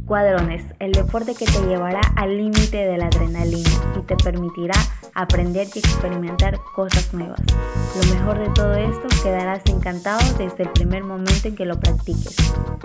Cuadrones, el deporte que te llevará al límite de la adrenalina y te permitirá aprender y experimentar cosas nuevas. Lo mejor de todo esto, quedarás encantado desde el primer momento en que lo practiques.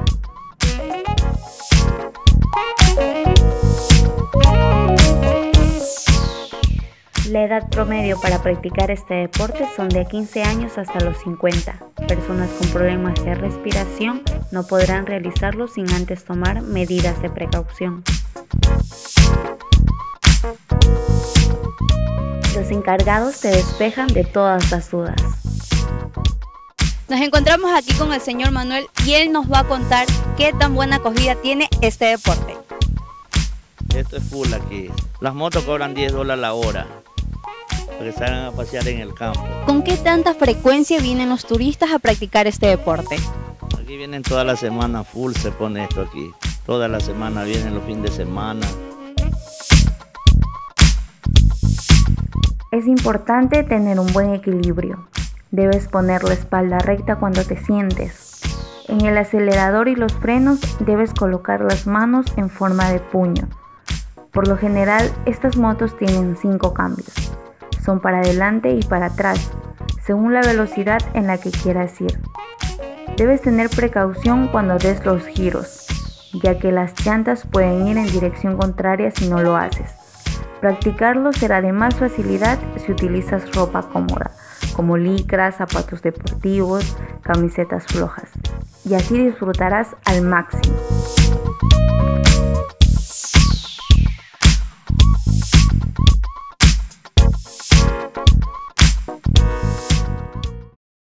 La edad promedio para practicar este deporte son de 15 años hasta los 50. Personas con problemas de respiración no podrán realizarlo sin antes tomar medidas de precaución. Los encargados te despejan de todas las dudas. Nos encontramos aquí con el señor Manuel y él nos va a contar qué tan buena acogida tiene este deporte. Esto es full aquí. Las motos cobran $10 la hora para que salgan a pasear en el campo. ¿Con qué tanta frecuencia vienen los turistas a practicar este deporte? Aquí vienen toda la semana, full se pone esto aquí. Toda la semana vienen los fines de semana. Es importante tener un buen equilibrio. Debes poner la espalda recta cuando te sientes. En el acelerador y los frenos debes colocar las manos en forma de puño. Por lo general, estas motos tienen 5 cambios. Son para adelante y para atrás, según la velocidad en la que quieras ir. Debes tener precaución cuando des los giros, ya que las llantas pueden ir en dirección contraria si no lo haces. Practicarlo será de más facilidad si utilizas ropa cómoda, como licras, zapatos deportivos, camisetas flojas, y así disfrutarás al máximo.